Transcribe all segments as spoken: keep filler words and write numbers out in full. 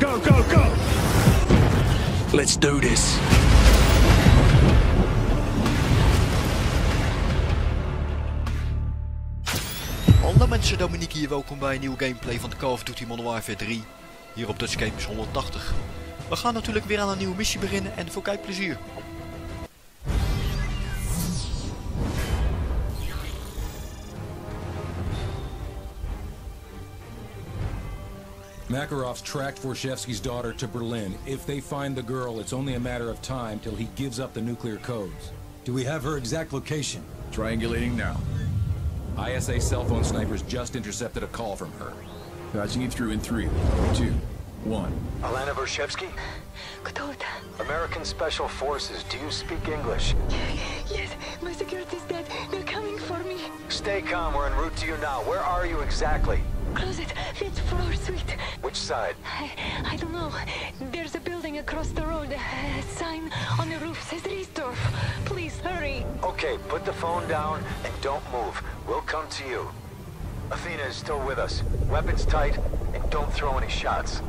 go, go, go! Let's do this. Hallo mensen, Dominique hier, welkom bij een nieuwe gameplay van de Call of Duty Modern Warfare drie. Hier op Dutch Games honderdtachtig. We gaan natuurlijk weer aan een nieuwe missie beginnen en veel kijkplezier. Makarov's tracked Vorshevsky's daughter to Berlin. If they find the girl, it's only a matter of time till he gives up the nuclear codes. Do we have her exact location? Triangulating now. I S A cell phone snipers just intercepted a call from her. Patching you through in three, two, one. Alana Vorshevsky? American Special Forces, do you speak English? Yes, my security's dead. They're coming for me. Stay calm, we're en route to you now. Where are you exactly? Closet, fifth floor suite. Which side? I, I don't know. There's a building across the road. A sign on the roof says Riesdorf. Please, hurry. Okay, put the phone down and don't move. We'll come to you. Athena is still with us. Weapons tight, and don't throw any shots.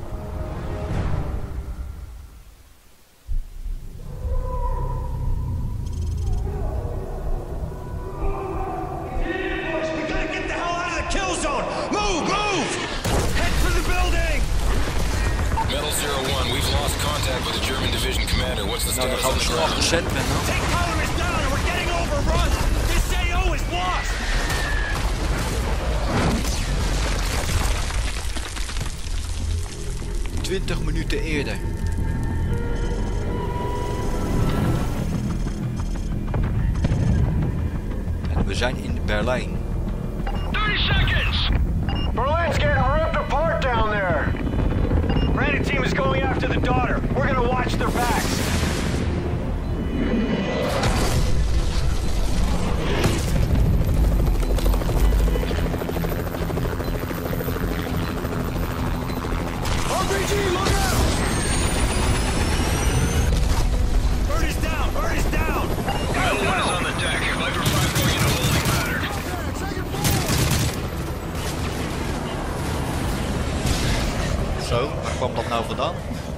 With the German division commander, what's the status on the ground? Take tolerance down and we're getting overrun! This A O is lost! twintig minuten eerder. En we zijn in Berlijn. thirty seconds! Berlin's getting ripped apart down there! Brandon team is going after the daughter. We're gonna watch their backs. R P G, look out! Bird is down! Bird is down! Battle one is on the deck. Viper five going into holding pattern. Zo, waar kwam dat nou vandaan?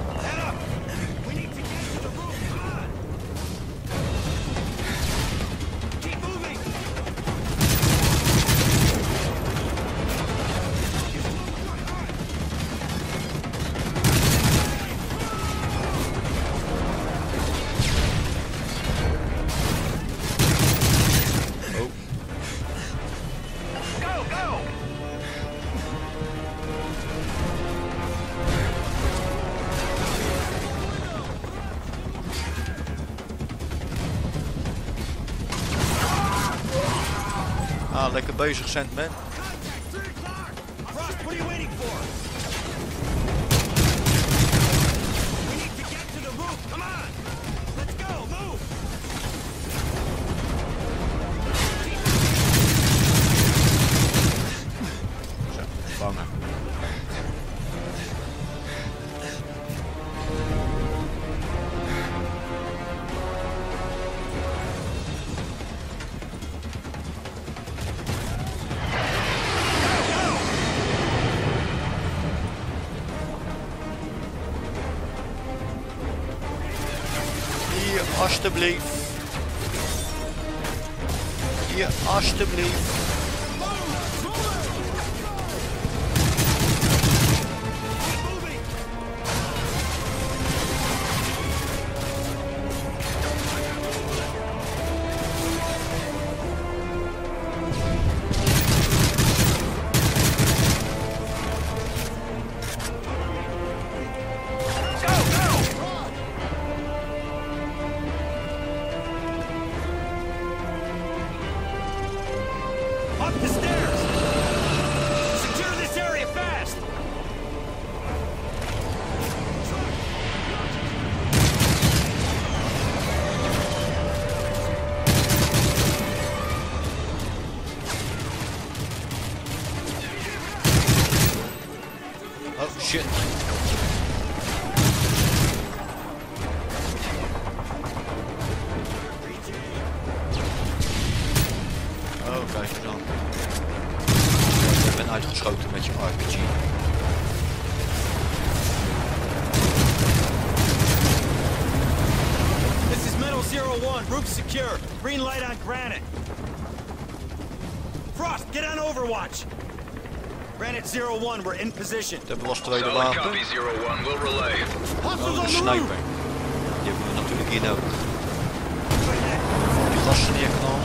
Ah, lekker bezig, Sandman. Frost, what are you waiting for? We need to get to the roof. Come on! Let's go, move! Zo, vangen. Hier, alstublieft. Hier, alstublieft. Up the stairs! Secure this area fast! Oh shit. Oh, kijk eens aan. Ik ben uitgeschoten met je R P G. secure. Green light on Granite. Frost, get on Overwatch. Granite zero one, we're in position. Dat hebben we als tweede wapen. Oh, de sniper. Die hebben we natuurlijk hier nodig. Die gasten neerknallen.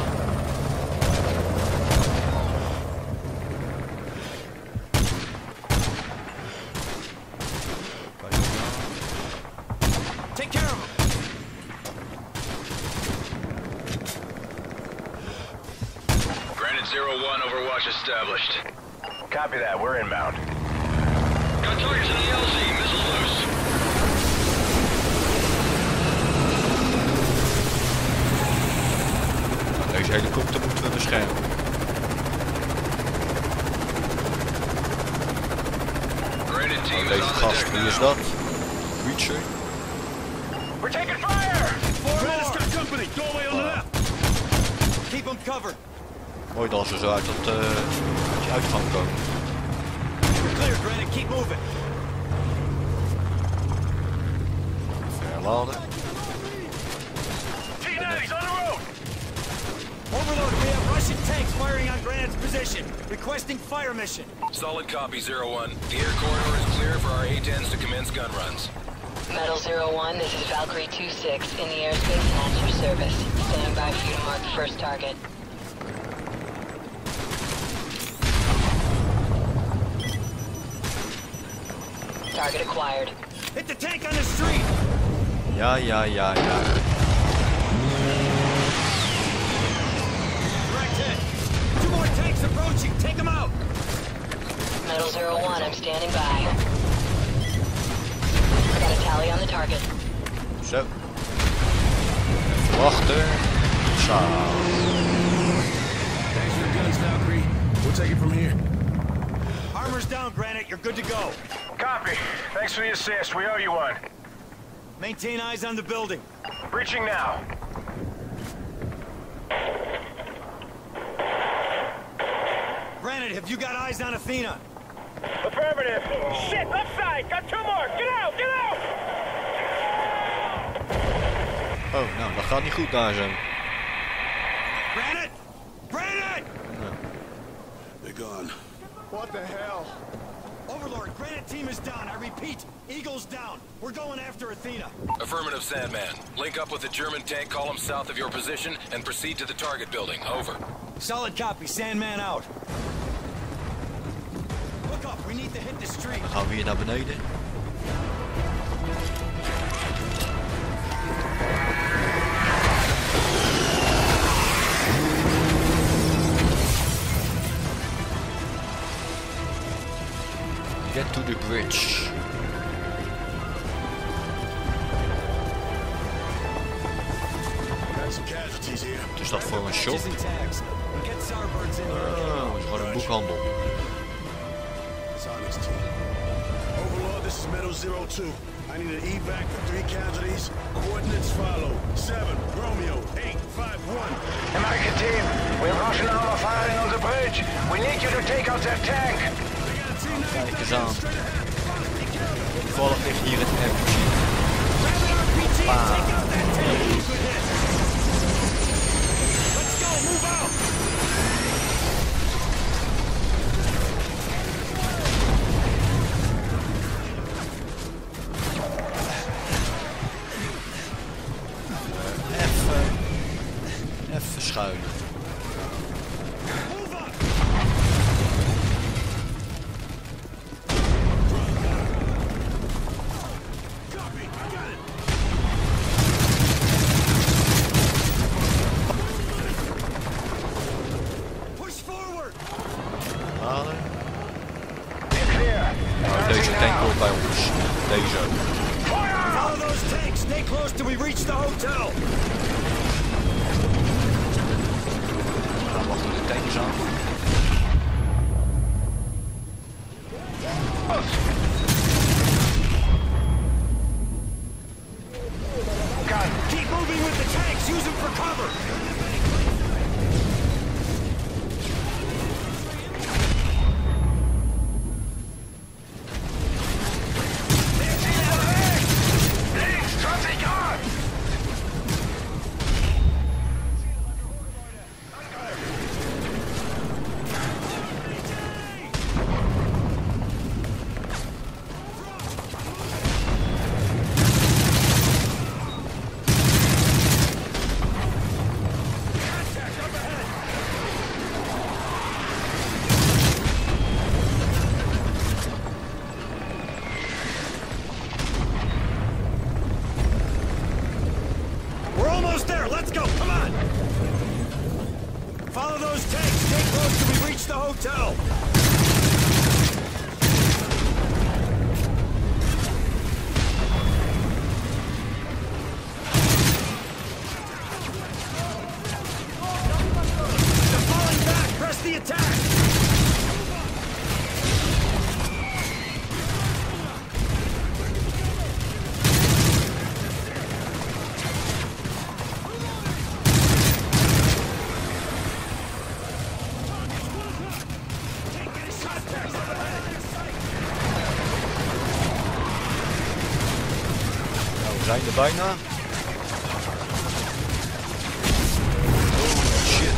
Take care of him. Granite zero one, Overwatch established. Copy that, we're inbound. Got targets in the L Z, missiles loose. Deze helikopter moeten we beschermen. Granite team Oh, deze is on the gast, deck wie now. is dat? Reacher. We're taking fire! Granite's got company. Doorway on the left. Keep them covered. Mooi dat ze zo uit dat uh, uit die uitgang komen. Clear, Granite. Keep moving. Verladen. T ninety's on the road! Overload, we have Russian tanks firing on Granite's position. Requesting fire mission. Solid copy, zero one. The air corridor is clear for our A tens to commence gun runs. Metal zero one, this is Valkyrie two six in the airspace and at your service. Stand by for you to mark the first target. Target acquired. Hit the tank on the street. Ja, ja, ja, ja. Direct hit. Two more tanks approaching. Take them out. Metal zero one, I'm standing by. I got a tally on the target. Zo. Wachten. Zo. Thanks for the guns, Valkyrie. We'll take it from here. Armor's down, Granite. You're good to go. Copy. Thanks for the assist. We owe you one. Maintain eyes on the building. Breaching now. Granite, have you got eyes on Athena? Affirmative. Shit, left side. Got two more. Get out, get out! Oh, nou, dat gaat niet goed daar zo. Granite! Granite! They're gone. What the hell? Overlord, Granite team is down. I repeat, Eagle's down. We're going after Athena. Affirmative, Sandman. Link up with the German tank column south of your position and proceed to the target building. Over. Solid copy. Sandman out. Look up. We need to hit the street. Dan gaan we hier naar beneden. Get to the bridge. Got some casualties here. Wat is dat voor een shop? Patches and tags. Get Starbirds in here. Oh, het is gewoon een boekhandel. It's on this team. Overlord, this is Metal zero two. I need an evac for three casualties. Coordinates follow. seven, Romeo, eight, five, one. American team, we have Russian armor firing on the bridge. We need you to take out that tank. Kijk eens aan. Toevallig ligt hier het M G. Hoppa. Let's go. Move out. Even. Even schuilen. Move up. Copy, I got it. Push forward. Halen. We're clear. Nou, deze tank hoort bij ons. Deze. Follow those tanks. Stay close till we reach the hotel. Nou, wachten de tank eens aan. Gun. Keep moving with the tanks. Use them for cover. Follow those tanks. Stay close till we reach the hotel. They're falling back. Press the attack. We zijn er bijna. Oh shit.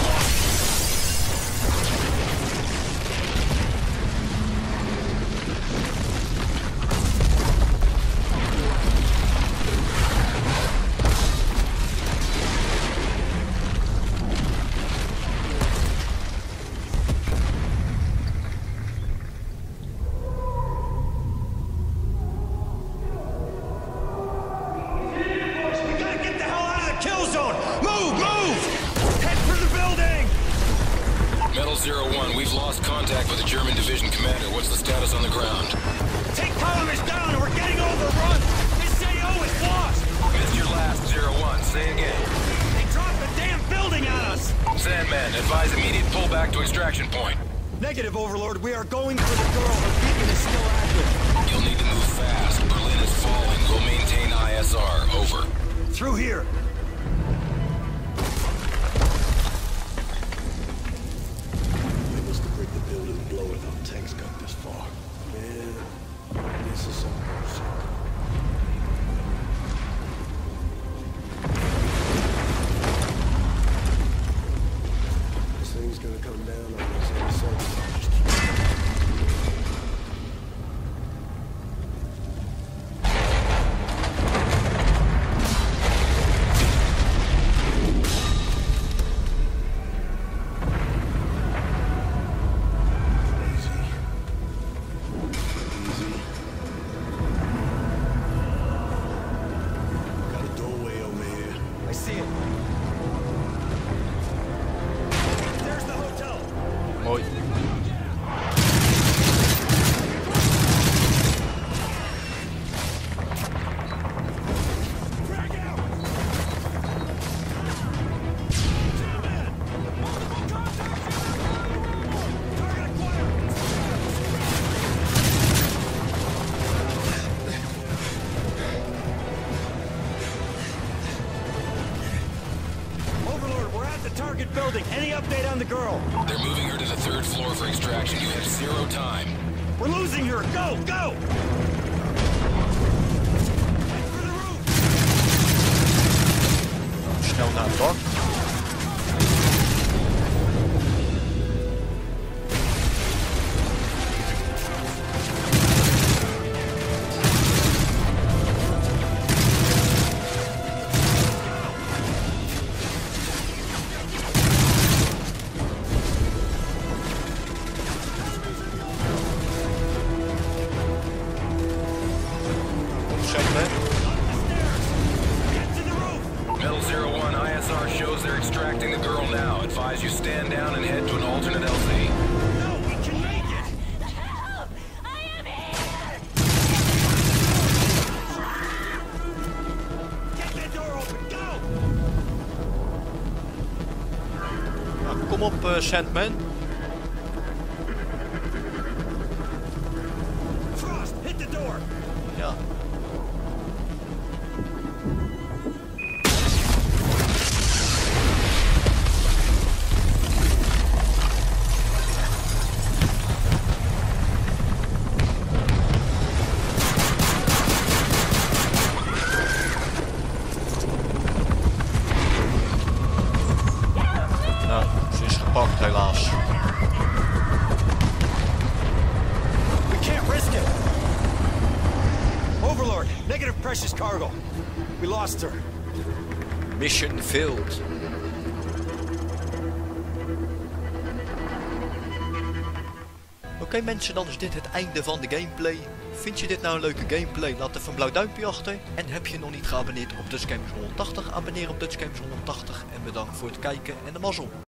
zero one, we've lost contact with the German division commander. What's the status on the ground? Tank column is down and we're getting overrun. This A O is lost. Missed your last, zero one. Say again. They dropped the damn building on us. Sandman, advise immediate pullback to extraction point. Negative, Overlord. We are going for the girl. Her beacon is still active. You'll need to move fast. Berlin is falling. We'll maintain I S R. Over. Through here. Mooi. Target building. Any update on the girl? They're moving her to the third floor for extraction. You have zero time. We're losing her. Go, go! Head for the roof. Snel naar het dak. Metal zero one, I S R shows they're extracting the girl now. Advise you stand down and head to an alternate L Z. No, we can make it! Help! I am here! Get that door open, go! Nou, kom op, uh, Sandman. Frost, hit the door! Ja. Nou, ze is gepakt helaas. We can't risk it! Overlord, negative precious cargo. We lost her. Mission failed. Oké okay, mensen, dan is dit het einde van de gameplay. Vind je dit nou een leuke gameplay? Laat even een blauw duimpje achter. En heb je nog niet geabonneerd op Dutch Gamers honderdtachtig? Abonneer op Dutch Gamers honderdtachtig. En bedankt voor het kijken en de mazzel.